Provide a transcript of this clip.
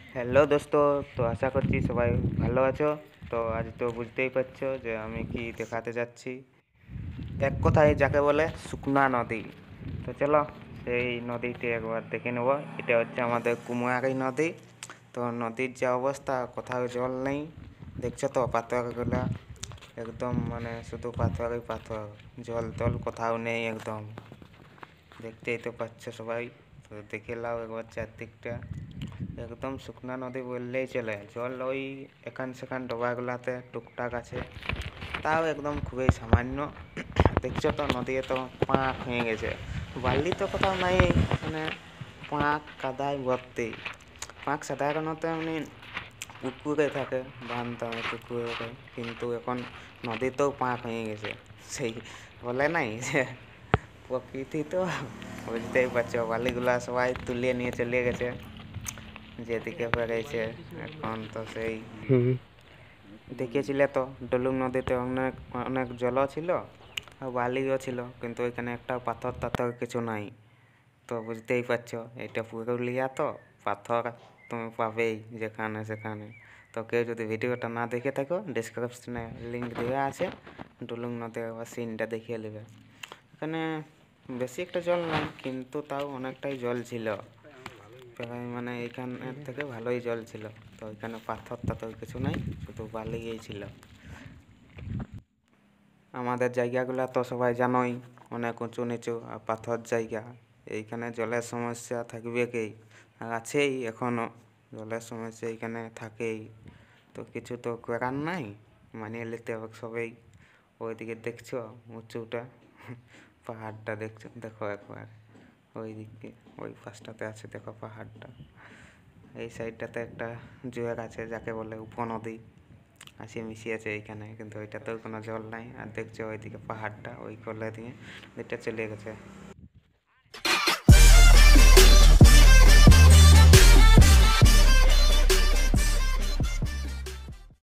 Hello দোস্ত। তো আশা করছি সবাই ভালো আছো। তো আজ তো বুঝতেই পারছো যে আমি কি দেখাতে যাচ্ছি। এক কথায় যাকে বলে শুকনা নদী। তো চলো সেই নদীটি একবার দেখে নেব। এটা হচ্ছে আমাদের কুমিয়ারি নদী। তো নদীর যে অবস্থা, কোথাও জল নেই। দেখছো তো পাথরগুলা, একদম মানে শুধু পাথরই পাথর। জল টল কোথাও নেই একদম। দেখতেই তো পাচ্ছ সবাই। তো দেখে নাও একবার চারদিকটা। একদম শুকনা নদী বললেই চলে। জল ওই এখান সেখান ডোবাগুলাতে টুকটাক আছে, তাও একদম খুবই সামান্য। দেখছো তো নদী তো পাঁক হয়ে গেছে। বালি তো কোথাও নাই, মানে পাঁক কাদায় ভর্তি। পাঁক সাধারণত এমনি পুকুরে থাকে, বানতামে পুকুরে, কিন্তু এখন নদীতেও পাঁক হয়ে গেছে। সেই বলে নাই যে প্রকৃতি তো বুঝতেই পারছো, বালিগুলা সবাই তুলিয়ে নিয়ে চলে গেছে যেদিকে পেরেছে। এখন তো সেই হুম। দেখিয়েছিলে তো ডলুং নদীতে অনেক অনেক জলও ছিল আর বালিও ছিল, কিন্তু এখানে একটা পাথর টাথর কিছু নাই। তো বুঝতেই পারছো এটা পুরুলিয়া, তো পাথর তুমি পাবেই যেখানে সেখানে। তো কেউ যদি ভিডিওটা না দেখে থাকো, ডিসক্রিপশনে লিঙ্ক দেওয়া আছে, ডুলুং নদীর একবার সিনটা দেখিয়ে নেবে। এখানে বেশি একটা জল নাই, কিন্তু তাও অনেকটাই জল ছিল। প্রায় মানে এইখানের থেকে ভালোই জল ছিল। তো এখানে পাথর টাথর কিছু নাই, শুধু বালিই ছিল। আমাদের জায়গাগুলো তো সবাই জানোই, অনেক উঁচু নিচু আর পাথর জায়গা। এইখানে জলের সমস্যা থাকবে কি, আর আছেই এখনও। জলের সমস্যা এইখানে থাকেই। তো কিছু তো করার নাই, মানিয়ে নিতে হবে সবাই। ওইদিকে দেখছো উঁচুটা, পাহাড়টা দেখছো, দেখো একবার। ওই দিকে ওই পাশটাতে আছে, দেখো পাহাড়টা। এই সাইডটাতে একটা জুয়ার আছে, যাকে বলে উপনদী, আসে মিশিয়েছে এইখানে, কিন্তু ওইটাতেও কোনো জল নাই। আর দেখছো ওইদিকে পাহাড়টা, ওই কলে দিয়ে এটা চলে গেছে।